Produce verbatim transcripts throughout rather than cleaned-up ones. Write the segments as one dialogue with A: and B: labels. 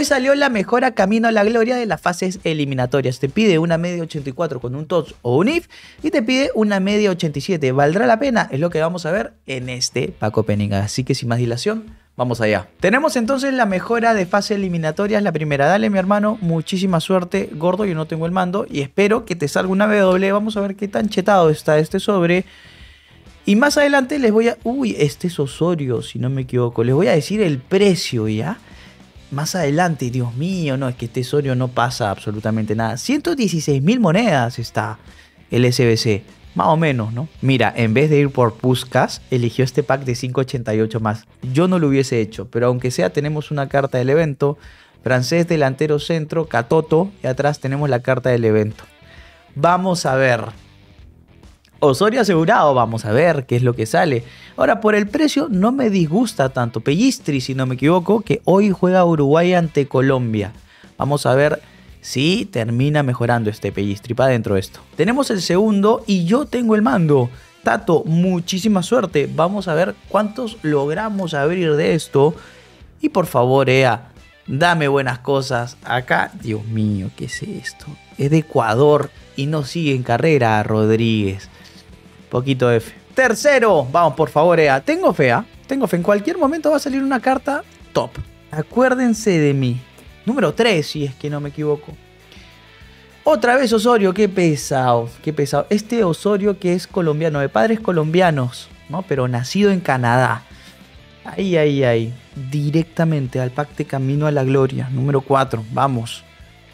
A: Hoy salió la mejora camino a la gloria de las fases eliminatorias. Te pide una media ochenta y cuatro con un T O T S o un I F y te pide una media ochenta y siete. ¿Valdrá la pena? Es lo que vamos a ver en este pack opening. Así que sin más dilación, vamos allá. Tenemos entonces la mejora de fase eliminatorias. La primera, dale mi hermano, muchísima suerte. Gordo, yo no tengo el mando y espero que te salga una W. Vamos a ver qué tan chetado está este sobre. Y más adelante les voy a... Uy, este es Osorio, si no me equivoco. Les voy a decir el precio, ¿ya? Más adelante, Dios mío, no, es que este Osorio no pasa absolutamente nada. ciento dieciséis mil monedas está el S B C, más o menos, ¿no? Mira, en vez de ir por Puskás, eligió este pack de cinco ochenta y ocho más. Yo no lo hubiese hecho, pero aunque sea, tenemos una carta del evento. Francés, delantero centro, Katoto, y atrás tenemos la carta del evento. Vamos a ver. Osorio asegurado, vamos a ver qué es lo que sale. Ahora, por el precio no me disgusta tanto. Pellistri, si no me equivoco, que hoy juega Uruguay ante Colombia. Vamos a ver si termina mejorando este Pellistri para dentro de esto. Tenemos el segundo y yo tengo el mando. Tato, muchísima suerte. Vamos a ver cuántos logramos abrir de esto. Y por favor, E A, dame buenas cosas. Acá, Dios mío, ¿qué es esto? Es de Ecuador y no sigue en carrera Rodríguez. Poquito F. Tercero, vamos por favor, E A. Tengo fe, ¿eh? Tengo fe. En cualquier momento va a salir una carta top. Acuérdense de mí. Número tres, si es que no me equivoco. Otra vez Osorio, qué pesado. Qué pesado. Este Osorio que es colombiano, de padres colombianos, ¿no? Pero nacido en Canadá. Ahí, ahí, ahí. Directamente al pack de Camino a la Gloria. Número cuatro, vamos.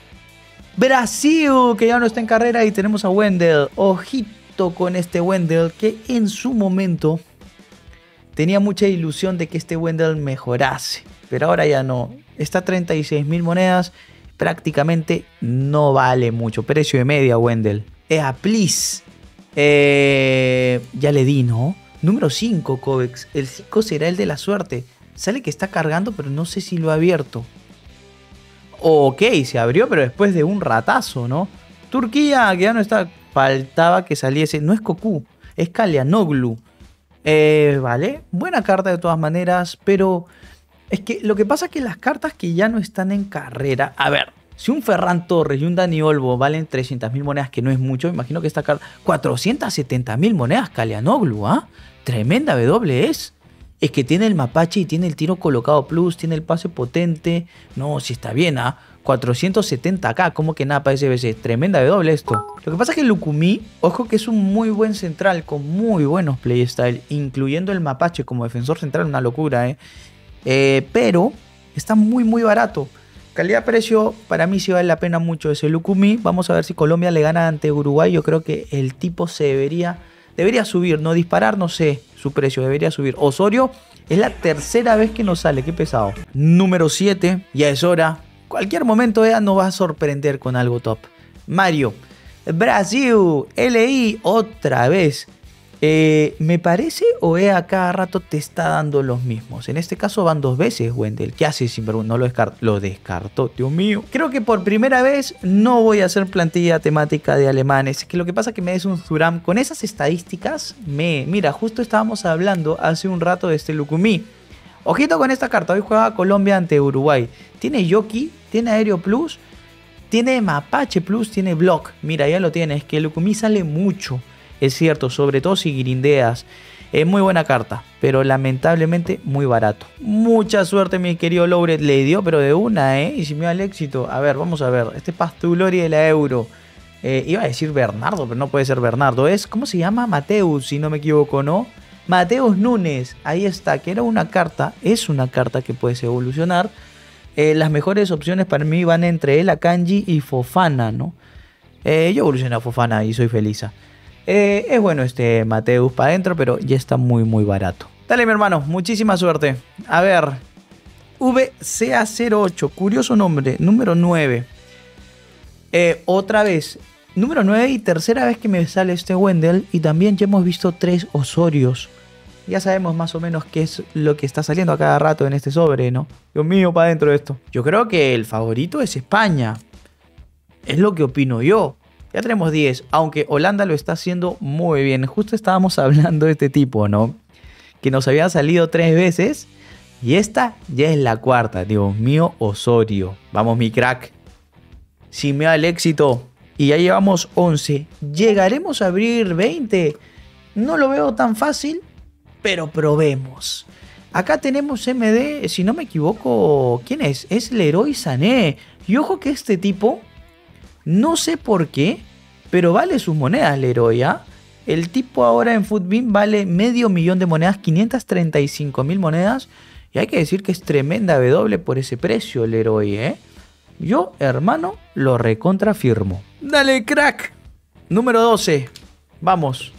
A: Brasil, que ya no está en carrera y tenemos a Wendell. Ojito con este Wendell, que en su momento tenía mucha ilusión de que este Wendell mejorase, pero ahora ya no. Está a treinta y seis mil monedas, prácticamente no vale mucho. Precio de media Wendell. Ea, please. Eh, ya le di, ¿no? Número cinco, Kovex. El cinco será el de la suerte. Sale que está cargando, pero no sé si lo ha abierto. Ok, se abrió, pero después de un ratazo, ¿no? Turquía, que ya no está. Faltaba que saliese. No es Cocu, es Calhanoglu. Eh, vale, buena carta de todas maneras, pero es que lo que pasa es que las cartas que ya no están en carrera. A ver, si un Ferran Torres y un Dani Olmo valen trescientas mil monedas, que no es mucho, imagino que esta carta. cuatrocientas setenta mil monedas, Calhanoglu, ¿ah? ¿eh? Tremenda W es. Es que tiene el mapache y tiene el tiro colocado plus, tiene el pase potente. No, si está bien, ¿ah? ¿eh? cuatrocientos setenta K, como que nada para S B C. Tremenda W esto. Lo que pasa es que Lukumi, ojo que es un muy buen central con muy buenos playstyle, incluyendo el mapache como defensor central, una locura, ¿eh? eh pero está muy muy barato. Calidad-precio, para mí sí vale la pena mucho ese Lukumi. Vamos a ver si Colombia le gana ante Uruguay. Yo creo que el tipo se debería, debería subir, no disparar, no sé, su precio debería subir. Osorio es la tercera vez que nos sale, qué pesado. Número siete, ya es hora. Cualquier momento E A nos va a sorprender con algo top. Mario, Brasil, L I, otra vez. Eh, me parece o E A cada rato te está dando los mismos. En este caso van dos veces Wendell. ¿Qué hace sinvergüenza? No lo descartó. Lo descartó, Dios mío. Creo que por primera vez no voy a hacer plantilla temática de alemanes. Que lo que pasa es que me des un Thuram. Con esas estadísticas, me... Mira, justo estábamos hablando hace un rato de este Lukumi. Ojito con esta carta. Hoy juega Colombia ante Uruguay. Tiene Yoki, tiene Aéreo Plus, tiene Mapache Plus, tiene Block. Mira, ya lo tiene. Es que Lukumi sale mucho. Es cierto, sobre todo si grindeas. Es muy buena carta, pero lamentablemente muy barato. Mucha suerte, mi querido Lowred. Le dio, pero de una, ¿eh? Y si me da el éxito. A ver, vamos a ver. Este Pastulori de la Euro. Eh, iba a decir Bernardo, pero no puede ser Bernardo. Es, ¿cómo se llama? Mateus, si no me equivoco, ¿no? Mateus Núñez, ahí está, que era una carta, es una carta que puedes evolucionar. Eh, las mejores opciones para mí van entre él, Akanji y Fofana, ¿no? Eh, yo evolucioné a Fofana y soy feliz. Eh, es bueno este Mateus para adentro, pero ya está muy muy barato. Dale mi hermano, muchísima suerte. A ver, V C A cero ocho, curioso nombre, número nueve. Eh, otra vez, número nueve y tercera vez que me sale este Wendell. Y también ya hemos visto tres Osorios. Ya sabemos más o menos qué es lo que está saliendo a cada rato en este sobre, ¿no? Dios mío, para dentro de esto. Yo creo que el favorito es España. Es lo que opino yo. Ya tenemos diez, aunque Holanda lo está haciendo muy bien. Justo estábamos hablando de este tipo, ¿no? Que nos había salido tres veces Y esta ya es la cuarta. Dios mío, Osorio. Vamos, mi crack. Si me da el éxito. Y ya llevamos once. ¿Llegaremos a abrir veinte? No lo veo tan fácil, pero probemos. Acá tenemos M D, si no me equivoco, ¿quién es? Es Leroy Sané. Y ojo que este tipo, no sé por qué, pero vale sus monedas, Leroy, ¿ah? El tipo ahora en Futbin vale medio millón de monedas, quinientas treinta y cinco mil monedas. Y hay que decir que es tremenda W por ese precio, Leroy, ¿eh? Yo, hermano, lo recontrafirmo. Dale, crack. Número doce. Vamos.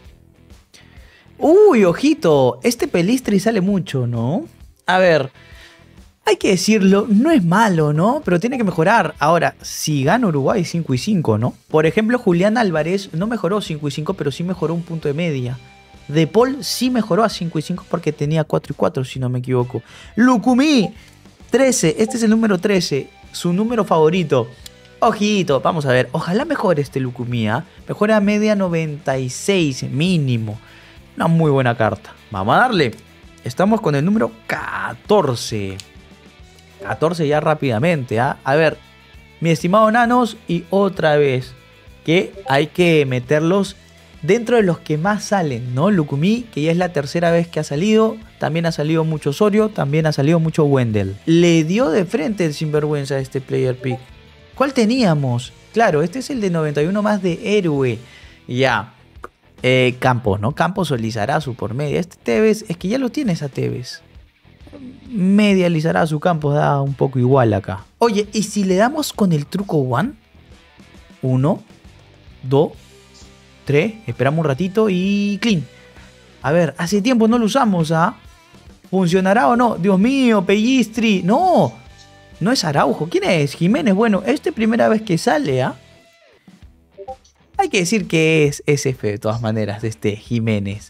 A: Uy, ojito. Este Pelistri sale mucho, ¿no? A ver, hay que decirlo, no es malo, ¿no? Pero tiene que mejorar. Ahora, si gana Uruguay cinco y cinco, ¿no? Por ejemplo, Julián Álvarez no mejoró cinco y cinco, pero sí mejoró un punto de media. De Paul sí mejoró a cinco y cinco porque tenía cuatro y cuatro, si no me equivoco. Lucumí, trece. Este es el número trece. Su número favorito. Ojito, vamos a ver. Ojalá mejore este Lucumí, ¿eh? Mejore a media noventa y seis mínimo. Una muy buena carta. Vamos a darle. Estamos con el número catorce. catorce ya rápidamente, ¿eh? A ver, mi estimado Nanos, y otra vez que hay que meterlos dentro de los que más salen, ¿no? Lucumí, que ya es la tercera vez que ha salido. También ha salido mucho Osorio, también ha salido mucho Wendell. Le dio de frente el sinvergüenza a este player pick. ¿Cuál teníamos? Claro, este es el de noventa y uno más de héroe. Ya. Eh, Campos, ¿no? Campos o Lizarazu por media. Este Tevez, es que ya lo tienes a Tevez. Media Lizarazu, Campos da un poco igual acá. Oye, ¿y si le damos con el truco One? Uno, dos, tres. Esperamos un ratito y clean. A ver, hace tiempo no lo usamos, ¿ah? ¿Funcionará o no? Dios mío, Pellistri. No, no es Araujo. ¿Quién es? Jiménez. Bueno, esta es primera vez que sale, ¿ah? Hay que decir que es S F de todas maneras, de este Jiménez.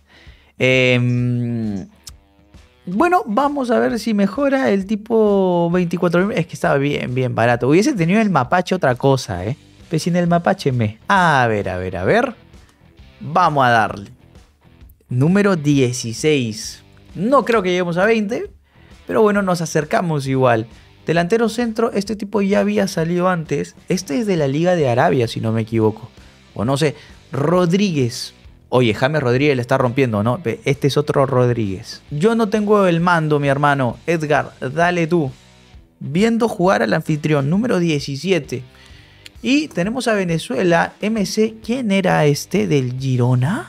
A: Eh, bueno, vamos a ver si mejora el tipo veinticuatro mil. Es que estaba bien, bien barato. Hubiese tenido el mapache otra cosa, ¿eh? Pero sin el mapache me. A ver, a ver, a ver. Vamos a darle. Número dieciséis. No creo que lleguemos a veinte. Pero bueno, nos acercamos igual. Delantero centro, este tipo ya había salido antes. Este es de la Liga de Arabia, si no me equivoco. O no sé, Rodríguez. Oye, James Rodríguez le está rompiendo, ¿no? Este es otro Rodríguez. Yo no tengo el mando, mi hermano. Edgar, dale tú. Viendo jugar al anfitrión, número diecisiete. Y tenemos a Venezuela, M C. ¿Quién era este del Girona?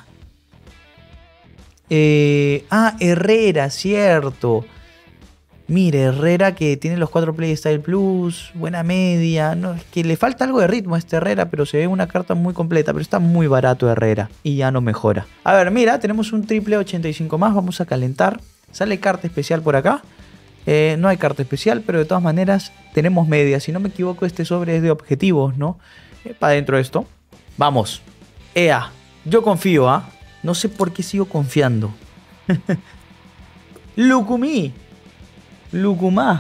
A: Eh, ah, Herrera, cierto. Mire, Herrera que tiene los cuatro Playstyle Plus, buena media. No, es que le falta algo de ritmo a este Herrera, pero se ve una carta muy completa. Pero está muy barato Herrera y ya no mejora. A ver, mira, tenemos un triple ochenta y cinco más. Vamos a calentar. Sale carta especial por acá. Eh, no hay carta especial, pero de todas maneras tenemos media. Si no me equivoco, este sobre es de objetivos, ¿no? Eh, para dentro de esto. Vamos. E A. Yo confío, ¿ah? ¿eh? No sé por qué sigo confiando. Lucumí. Lucumá.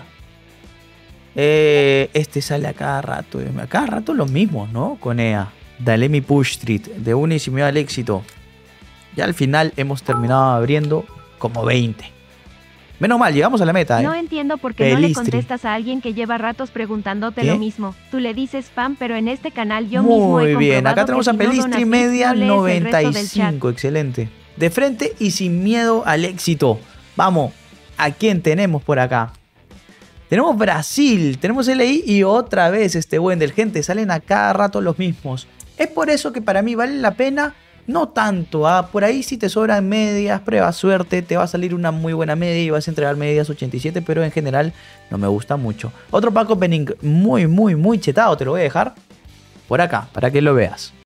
A: Eh, este sale a cada rato. A cada rato los mismos, ¿no? Con E A. Dale mi push street. De una y si me da el éxito. Ya al final hemos terminado abriendo como veinte. Menos mal, llegamos a la meta, ¿eh?
B: No entiendo por qué
A: Pelistri.
B: no le contestas a alguien que lleva ratos preguntándote
A: ¿Qué?
B: lo mismo. Tú le dices spam, pero en este canal yo
A: Muy
B: mismo he
A: bien,
B: comprobado
A: acá tenemos
B: que
A: a
B: si no
A: Pelistri
B: donas
A: media
B: bits, no lees el
A: noventa y
B: resto del chat.
A: cinco. Excelente. De frente y sin miedo al éxito. Vamos, ¿a quién tenemos por acá? Tenemos Brasil, tenemos L I y otra vez este Wendell. Gente, salen a cada rato los mismos. Es por eso que para mí vale la pena. No tanto, ¿ah? Por ahí si te sobran medias, prueba suerte, te va a salir una muy buena media y vas a entregar medias ochenta y siete, pero en general no me gusta mucho. Otro pack opening muy, muy, muy chetado, te lo voy a dejar por acá, para que lo veas.